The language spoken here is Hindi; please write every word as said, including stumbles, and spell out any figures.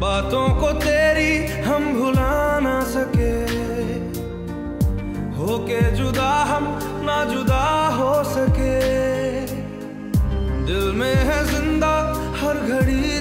बातों को तेरी हम भुला ना सके, होके जुदा हम ना जुदा हो सके। दिल में है जिंदा हर घड़ी